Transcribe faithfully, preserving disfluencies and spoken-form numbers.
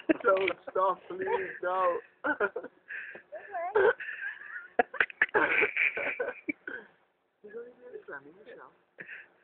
Don't stop, please, no. He's only doing it for me, Michelle.